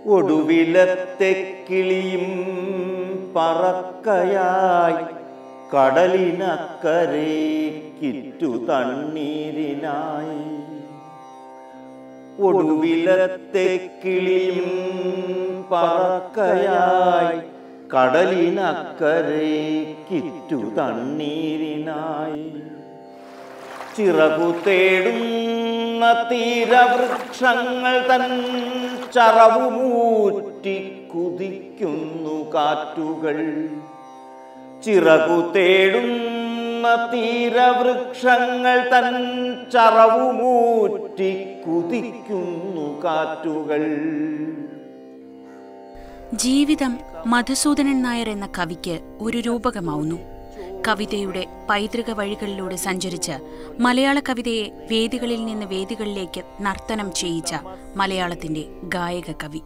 ഒടുവിലത്തെ കിളിയും പറക്കയായി കടലിനക്കരയ്ക്കിറ്റു തണ്ണീരിനായി. ഒടുവിലത്തെ കിളിയും പറക്കയായി കടലിനക്കരയ്ക്കിറ്റു തണ്ണീരിനായി. ചിറകു തേടുന്ന തീരവൃക്ഷങ്ങൾ തൻ ചറവുമൂറ്റി കുതിക്കുന്നു കാറ്റുകൾ. ചിറകു തേടുന്ന തീരവൃക്ഷങ്ങൾ തൻ ചറവുമൂറ്റി കുതിക്കുന്നു കാറ്റുകൾ. ജീവിതം മധുസൂദനൻ നായർ എന്ന കവിക്ക് ഒരു രൂപകമാവുന്നു. കവിതയുടെ പൈതൃക വഴികളിലൂടെ സഞ്ചരിച്ച് മലയാള കവിതയെ വേദികളിൽ നിന്ന് വേദികളിലേക്ക് നർത്തനം ചെയ്യിച്ച മലയാളത്തിന്റെ ഗായക കവി.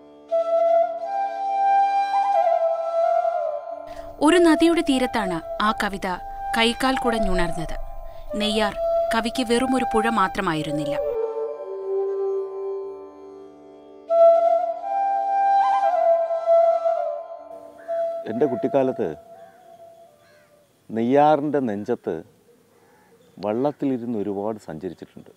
ഒരു നദിയുടെ തീരത്താണ് ആ കവിത കൈക്കാൽ കുടഞ്ഞുണർന്നത്. നെയ്യാർ കവിക്ക് വെറുമൊരു പുഴ മാത്രമായിരുന്നില്ല. എൻ്റെ കുട്ടിക്കാലത്ത് നെയ്യാറിൻ്റെ നെഞ്ചത്ത് വള്ളത്തിലിരുന്ന് ഒരുപാട് സഞ്ചരിച്ചിട്ടുണ്ട്.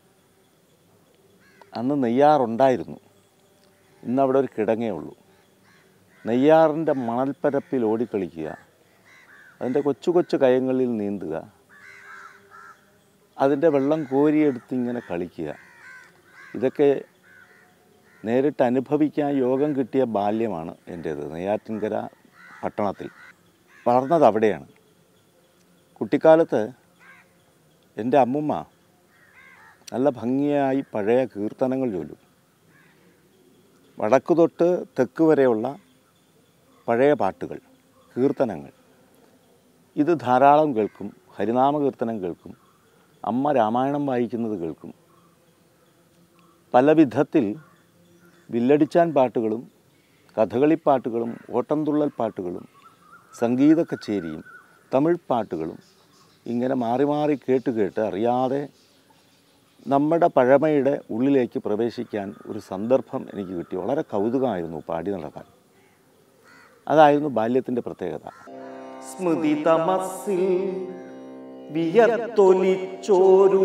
അന്ന് നെയ്യാറുണ്ടായിരുന്നു, ഇന്നവിടെ ഒരു കിടങ്ങേ ഉള്ളൂ. നെയ്യാറിൻ്റെ മണൽപ്പരപ്പിൽ ഓടിക്കളിക്കുക, അതിൻ്റെ കൊച്ചു കൊച്ചു കയങ്ങളിൽ നീന്തുക, അതിൻ്റെ വെള്ളം കോരിയെടുത്ത് ഇങ്ങനെ കളിക്കുക, ഇതൊക്കെ നേരിട്ട് അനുഭവിക്കാൻ യോഗം കിട്ടിയ ബാല്യമാണ് എൻ്റേത്. നെയ്യാറ്റിൻകര പട്ടണത്തിൽ വളർന്നത് അവിടെയാണ്. കുട്ടിക്കാലത്ത് എൻ്റെ അമ്മുമ്മ നല്ല ഭംഗിയായി പഴയ കീർത്തനങ്ങൾ ചൊല്ലും. വടക്കു തൊട്ട് തെക്ക് വരെയുള്ള പഴയ പാട്ടുകൾ, കീർത്തനങ്ങൾ, ഇത് ധാരാളം കേൾക്കും. ഹരിനാമ കീർത്തനം കേൾക്കും, അമ്മ രാമായണം വായിക്കുന്നത് കേൾക്കും. പല വിധത്തിൽ വില്ലടിച്ചാൻ പാട്ടുകളും കഥകളിപ്പാട്ടുകളും ഓട്ടംതുള്ളൽ പാട്ടുകളും സംഗീത കച്ചേരിയും തമിഴ് പാട്ടുകളും ഇങ്ങനെ മാറി മാറി കേട്ട് അറിയാതെ നമ്മുടെ പഴമയുടെ ഉള്ളിലേക്ക് പ്രവേശിക്കാൻ ഒരു സന്ദർഭം എനിക്ക് കിട്ടി. വളരെ കൗതുകമായിരുന്നു പാടി നടക്കാൻ. അതായിരുന്നു ബാല്യത്തിൻ്റെ പ്രത്യേകത. സ്മൃതി തമസിൽ വിയർത്തൊലിച്ചോരു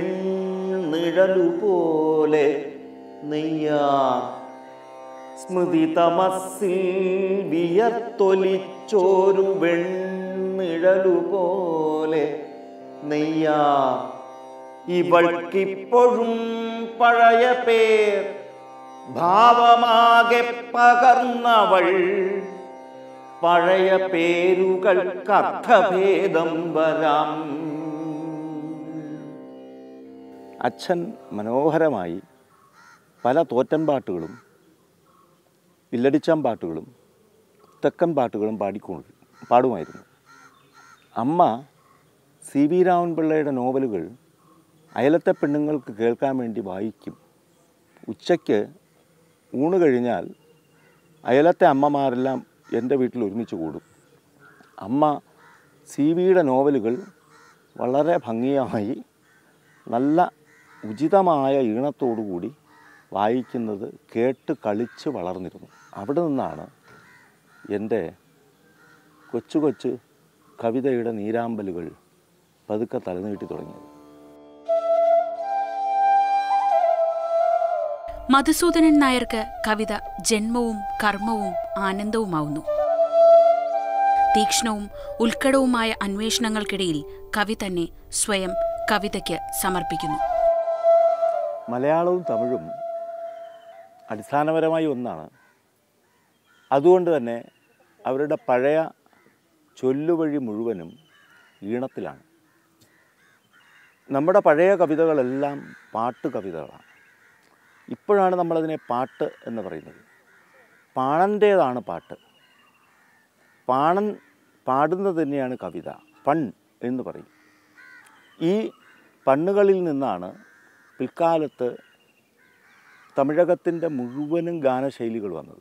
വെണ്ണിഴലുപോലെ നെയ്യാർ. സ്മൃതി തമസിൽ വിയർത്തൊലിച്ചോരു വെണ്ണിഴലുപോലെ നെയ്യാർ. ഇവൾക്കിപ്പോഴും പഴയ പേർ ഭാവമാകെ പകർന്നവൾ. പഴയ പേരുകൾക്കർത്ഥഭേദം വരാം. അച്ഛൻ മനോഹരമായി പല തോറ്റൻ പാട്ടുകളും വില്ലടിച്ചാൻ പാട്ടുകളും തെക്കൻ പാട്ടുകളും പാടുമായിരുന്നു. അമ്മ സി വി രാമൻപിള്ളയുടെ നോവലുകൾ അയലത്തെ പെണ്ണുങ്ങൾക്ക് കേൾക്കാൻ വേണ്ടി വായിക്കും. ഉച്ചയ്ക്ക് ഊണ് കഴിഞ്ഞാൽ അയലത്തെ അമ്മമാരെല്ലാം എൻ്റെ വീട്ടിൽ ഒരുമിച്ച് കൂടും. അമ്മ സി വിയുടെ നോവലുകൾ വളരെ ഭംഗിയായി നല്ല ഉചിതമായ ഈണത്തോടുകൂടി വായിക്കുന്നത് കേട്ട് കളിച്ച് വളർന്നിരുന്നു. അവിടെ നിന്നാണ് എൻ്റെ കൊച്ചു കൊച്ചു കവിതയുടെ നീരാമ്പലുകൾ പതുക്കെ തലനീട്ടി തുടങ്ങിയത്. മധുസൂദനൻ നായർക്ക് കവിത ജന്മവും കർമ്മവും ആനന്ദവുമാവുന്നു. തീക്ഷ്ണവും ഉത്കടവുമായ അന്വേഷണങ്ങൾക്കിടയിൽ കവി തന്നെ സ്വയം കവിതയ്ക്ക് സമർപ്പിക്കുന്നു. മലയാളവും തമിഴും അടിസ്ഥാനപരമായി ഒന്നാണ്. അതുകൊണ്ട് തന്നെ അവരുടെ പഴയ ചൊല്ലുവഴി മുഴുവനും ഈണത്തിലാണ്. നമ്മുടെ പഴയ കവിതകളെല്ലാം പാട്ട് കവിതകളാണ്. ഇപ്പോഴാണ് നമ്മളതിനെ പാട്ട് എന്ന് പറയുന്നത്. പാണൻ്റേതാണ് പാട്ട്. പാണൻ പാടുന്നത് തന്നെയാണ് കവിത. പൺ എന്ന് പറയും. ഈ പണ്ണുകളിൽ നിന്നാണ് പിൽക്കാലത്ത് തമിഴകത്തിൻ്റെ മുഴുവനും ഗാനശൈലികൾ വന്നത്.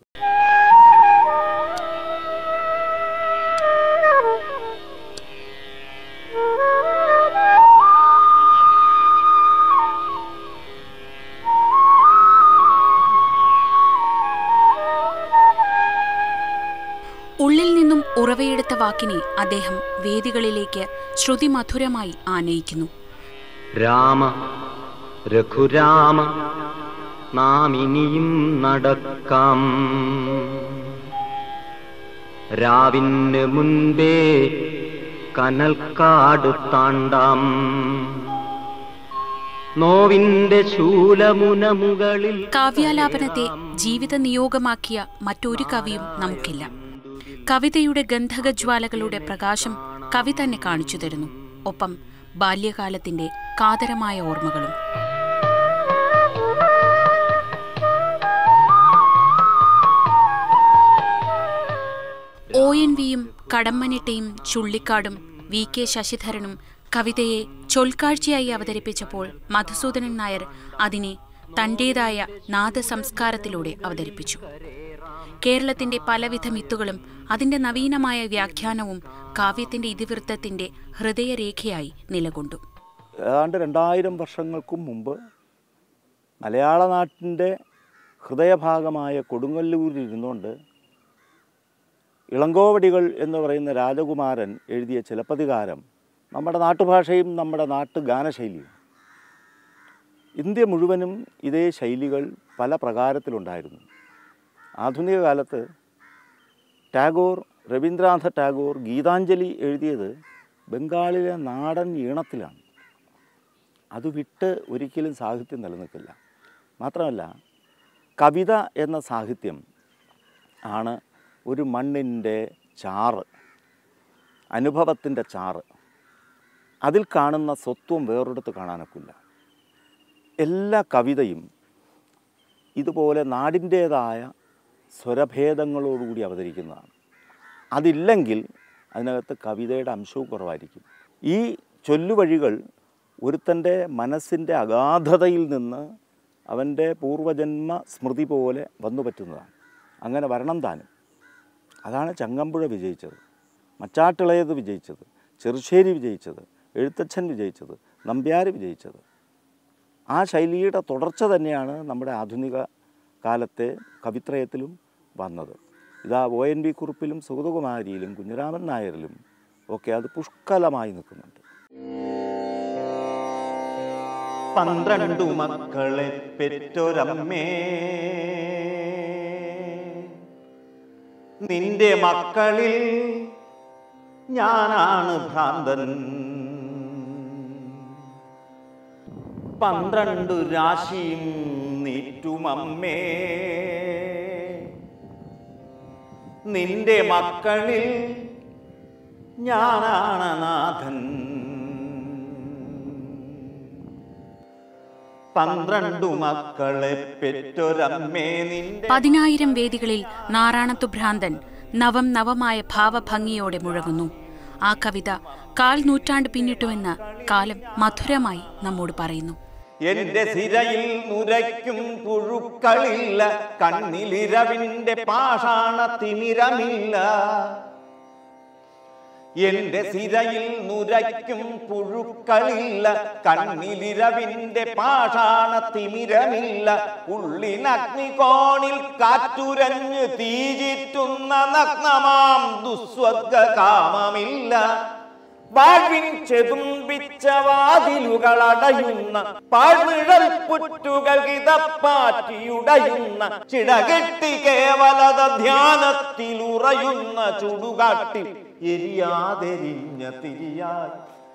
ഉറവയെടുത്ത വാക്കിനെ അദ്ദേഹം വേദികളിലേക്ക് ശ്രുതിമധുരമായി ആനയിക്കുന്നു. രാമ രഘുരാമ നാം ഇനിയും നടക്കാം, രാവിന് മുൻപേ കനൽക്കാട് താണ്ടാം, നോവിന്റെ ശൂലമുന മുകളിൽ. കാവ്യാലാപനത്തെ ജീവിത നിയോഗമാക്കിയ മറ്റൊരു കവിയും നമുക്കില്ല. കവിതയുടെ ഗന്ധകജ്വാലകളുടെ പ്രകാശം കവി തന്നെ കാണിച്ചു തരുന്നു. ഒപ്പം ബാല്യകാലത്തിന്റെ കാതരമായ ഓർമ്മകളും. ONVയും കടമ്മനിട്ടയും ചുള്ളിക്കാടും VK ശശിധരനും കവിതയെ ചൊൽക്കാഴ്ചയായി അവതരിപ്പിച്ചപ്പോൾ മധുസൂദനൻ നായർ അതിനെ തന്റേതായ നാദസംസ്കാരത്തിലൂടെ അവതരിപ്പിച്ചു. കേരളത്തിന്റെ പലവിധ മിത്തുകളും അതിന്റെ നവീനമായ വ്യാഖ്യാനവും കാവ്യത്തിന്റെ ഇതിവൃത്തത്തിന്റെ ഹൃദയരേഖയായി നിലകൊണ്ടു. ഏതാണ്ട് 2000 വർഷങ്ങൾക്കും മുമ്പ് മലയാള നാട്ടിൻ്റെ ഹൃദയഭാഗമായ കൊടുങ്ങല്ലൂരിലിരുന്നുകൊണ്ട് ഇളങ്കോവടികൾ എന്ന് പറയുന്ന രാജകുമാരൻ എഴുതിയ ചിലപ്പതികാരം നമ്മുടെ നാട്ടുഭാഷയും നമ്മുടെ നാട്ടുഗാനശൈലിയും. ഇന്ത്യ മുഴുവനും ഇതേ ശൈലികൾ പല പ്രകാരത്തിലുണ്ടായിരുന്നു. ആധുനിക കാലത്ത് രവീന്ദ്രനാഥ ടാഗോർ ഗീതാഞ്ജലി എഴുതിയത് ബംഗാളിലെ നാടൻ ഈണത്തിലാണ്. അത് വിട്ട് ഒരിക്കലും സാഹിത്യം നിലനിൽക്കില്ല. മാത്രമല്ല, കവിത എന്ന സാഹിത്യം ആണ് ഒരു മണ്ണിൻ്റെ ചാറ്, അനുഭവത്തിൻ്റെ ചാറ്. അതിൽ കാണുന്ന സ്വത്വം വേറൊരിടത്ത് കാണാനൊക്കില്ല. എല്ലാ കവിതയും ഇതുപോലെ നാടിൻ്റേതായ സ്വരഭേദങ്ങളോടുകൂടി അവതരിക്കുന്നതാണ്. അതില്ലെങ്കിൽ അതിനകത്ത് കവിതയുടെ അംശവും കുറവായിരിക്കും. ഈ ചൊല്ലുവഴികൾ ഒരുത്തൻ്റെ മനസ്സിൻ്റെ അഗാധതയിൽ നിന്ന് അവൻ്റെ പൂർവജന്മ സ്മൃതി പോലെ വന്നു പറ്റുന്നതാണ്. അങ്ങനെ വരണം താനും. അതാണ് ചങ്ങമ്പുഴ വിജയിച്ചത്, മച്ചാട്ടിളയത് വിജയിച്ചത്, ചെറുശ്ശേരി വിജയിച്ചത്, എഴുത്തച്ഛൻ വിജയിച്ചത്, നമ്പ്യാർ വിജയിച്ചത്. ആ ശൈലിയുടെ തുടർച്ച തന്നെയാണ് നമ്മുടെ ആധുനിക കാലത്തെ കവിത്രയത്തിലും വന്നത്. ഇതാ ONV കുറുപ്പിലും സുഗതകുമാരിയിലും കുഞ്ഞിരാമൻ നായരിലും ഒക്കെ അത് പുഷ്കലമായി നിൽക്കുന്നുണ്ട്. 12 മക്കളെ പെറ്റൊരമ്മേ, നിന്റെ മക്കളിൽ ഞാനാണ് ഭ്രാന്തൻ. 12 രാശിയും നീറ്റുമമ്മേ, നിന്റെ മക്കളിൽ ഞാനാണ് നാഥൻ. 12 മക്കളെ പെറ്റൊരമ്മേ, നിന്റെ 10,000 വേദികളിൽ നാറാണത്തു ഭ്രാന്തൻ നവമായ ഭാവഭംഗിയോടെ മുഴങ്ങുന്നു. ആ കവിത 1/4 നൂറ്റാണ്ട് പിന്നിട്ടുവെന്ന് കാലം മധുരമായി നമ്മോട് പറയുന്നു. എന്റെ സിരയിൽ നുരയ്ക്കും പുഴുക്കളില്ല, കണ്ണിലിരവിന്റെ പാഷാണ തിമിരമില്ല. എന്റെ സിരയിൽ നുരയ്ക്കും പുഴുക്കളില്ല, കണ്ണിലിരവിന്റെ പാഷാണ തിമിരമില്ല. ഉള്ളിനഗ്നികോണിൽ കാറ്റുരഞ്ഞ് തീചിറ്റുന്ന നഗ്നമാം ദുസ്വർഗ കാമമില്ല. വാഴ്വിൻ ചെതുമ്പിച്ച വാതിലുകളടയുന്ന പാഴ്നിഴൽ പുറ്റുകൾ ഇതപ്പാറ്റിയുടയുന്ന ചിടകെട്ടി കേവലത ധ്യാനത്തിലുറയുന്ന ചുടുകാട്ടിൽ എരിയാതെരിഞ്ഞ തിരിയായി,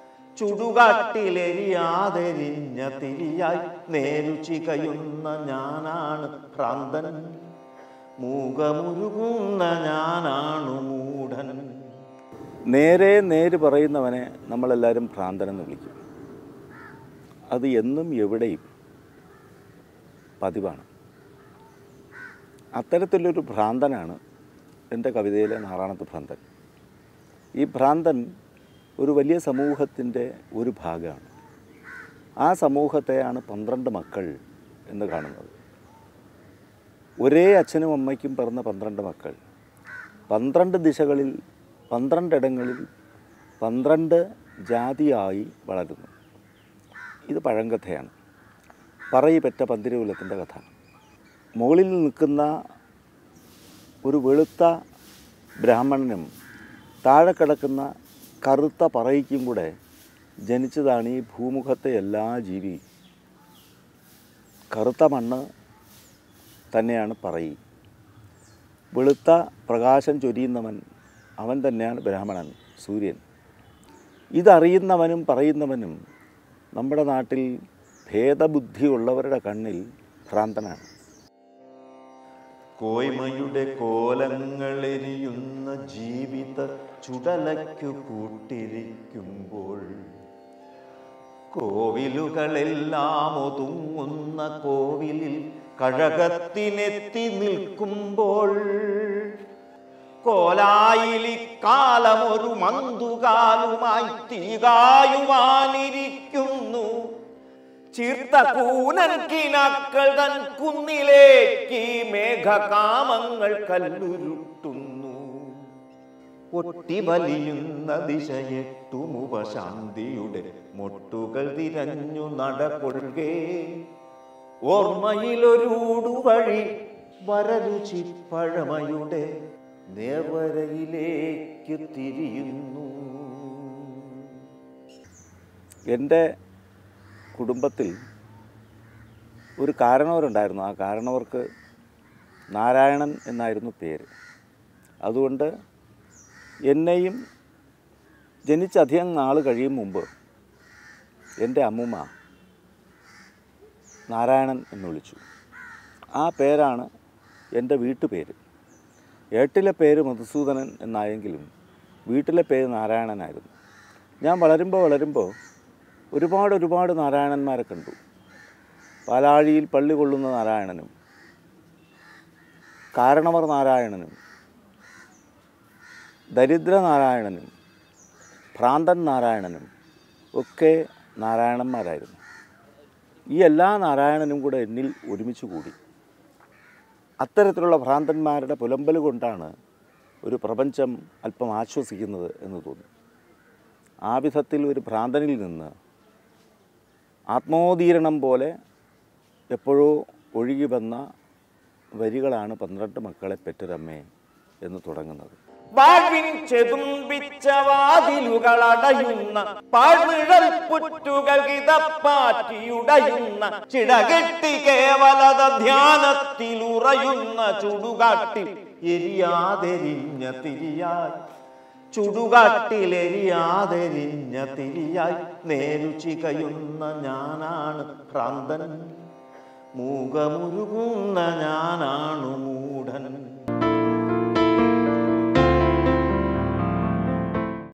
ചുടുകാട്ടിലെരിയാതെരിഞ്ഞ തിരിയായി നേരു ചികയുന്ന ഞാനാണ് ഭ്രാന്തൻ, മൂകമുരുകുന്ന ഞാനാണു മൂഢൻ. നേര് പറയുന്നവനെ നമ്മളെല്ലാവരും ഭ്രാന്തനെന്ന് വിളിക്കും. അത് എന്നും എവിടെയും പതിവാണ്. അത്തരത്തിലൊരു ഭ്രാന്തനാണ് എൻ്റെ കവിതയിലെ നാറാണത്ത് ഭ്രാന്തൻ. ഈ ഭ്രാന്തൻ ഒരു വലിയ സമൂഹത്തിൻ്റെ ഒരു ഭാഗമാണ്. ആ സമൂഹത്തെയാണ് 12 മക്കൾ എന്ന് കാണുന്നത്. ഒരേ അച്ഛനും അമ്മയ്ക്കും പിറന്ന 12 മക്കൾ 12 ദിശകളിൽ 12 ഇടങ്ങളിൽ 12 ജാതിയായി വളരുന്നു. ഇത് പഴങ്കഥയാണ്. പറയിപ്പറ്റ പന്തിരുകുലത്തിൻ്റെ കഥ. മുകളിൽ നിൽക്കുന്ന ഒരു വെളുത്ത ബ്രാഹ്മണനും താഴെ കിടക്കുന്ന കറുത്ത പറയിക്കും കൂടെ ജനിച്ചതാണ് ഈ ഭൂമുഖത്തെ എല്ലാ ജീവിയും. കറുത്ത മണ്ണ് തന്നെയാണ് പറയി. വെളുത്ത പ്രകാശം ചൊരിയുന്നവൻ അവൻ തന്നെയാണ് ബ്രാഹ്മണൻ, സൂര്യൻ. ഇതറിയുന്നവനും പറയുന്നവനും നമ്മുടെ നാട്ടിൽ ഭേദബുദ്ധിയുള്ളവരുടെ കണ്ണിൽ ഭ്രാന്തനാണ്. കോയ്മയുടെ കോലങ്ങളെരിയുന്ന ജീവിത ചുടലയ്ക്കു കൂട്ടിരിക്കുമ്പോൾ, കോവിലുകളെല്ലാം ഒതുങ്ങുന്ന കോവിലിൽ കഴകത്തിനെത്തി നിൽക്കുമ്പോൾ, കോലായിലിക്കാലമൊരു മന്തുകാലുമായി തീകായുവാനിരിക്കുന്നു. ചീർത്ത കൂനൻ കിനാക്കൾ തൻ കുന്നിലേക്ക് മേഘകാമങ്ങൾ കല്ലുരുട്ടുന്നു. ഒട്ടിവലിയുന്ന ദിശയെട്ടുമുപശാന്തിയുടെ മൊട്ടുകൾ തിരഞ്ഞു നടകൊള്ളുകേ. ഓർമ്മയിലൊരൂടുവഴി വരരുചി പഴമയുടെ നേർവരയിലേക്ക് തിരിയുന്നു. എൻ്റെ കുടുംബത്തിൽ ഒരു കാരണവരുണ്ടായിരുന്നു. ആ കാരണവർക്ക് നാരായണൻ എന്നായിരുന്നു പേര്. അതുകൊണ്ട് എന്നെയും ജനിച്ചധികം നാൾ കഴിയും മുമ്പ് എൻ്റെ അമ്മൂമ്മ നാരായണൻ എന്ന് വിളിച്ചു. ആ പേരാണ് എൻ്റെ വീട്ടുപേര്. ഏട്ടിലെ പേര് മധുസൂദനൻ എന്നായെങ്കിലും വീട്ടിലെ പേര് നാരായണനായിരുന്നു. ഞാൻ വളരുമ്പോൾ ഒരുപാട് നാരായണന്മാരെ കണ്ടു. പാലാഴിയിൽ പള്ളി കൊള്ളുന്ന നാരായണനും, കാരണവർ നാരായണനും, ദരിദ്ര നാരായണനും, ഭ്രാന്തൻ നാരായണനും ഒക്കെ നാരായണന്മാരായിരുന്നു. ഈ എല്ലാ നാരായണനും കൂടെ എന്നിൽ ഒരുമിച്ച് കൂടി. അത്തരത്തിലുള്ള ഭ്രാന്തന്മാരുടെ പുലമ്പൽ കൊണ്ടാണ് ഒരു പ്രപഞ്ചം അല്പം ആശ്വസിക്കുന്നത് എന്ന് തോന്നി. ആ വിധത്തിൽ ഒരു ഭ്രാന്തനിൽ നിന്ന് ആത്മോദീരണം പോലെ എപ്പോഴോ ഒഴുകി വന്ന വരികളാണ് 12 മക്കളെ പെറ്റൊരമ്മേ എന്ന് തുടങ്ങുന്നത്. വാഴ്വിൻ ചെതുമ്പിച്ച വാതിലുകളടയുന്ന പാഴ്നിഴൽ പുറ്റുകൾ ഇതപ്പാറ്റിയുടയുന്ന ചിടകെട്ടി കേവലത ധ്യാനത്തിലുറയുന്ന ചുടുകാട്ടിൽ എരിയാതെരിഞ്ഞ തിരിയായി, ചുടുകാട്ടിലെരിയാതെരിഞ്ഞ തിരിയായി നേരുചി കയുന്ന ഞാനാണ് ഭ്രാന്തൻ, മൂകമുരുകുന്ന ഞാനാണു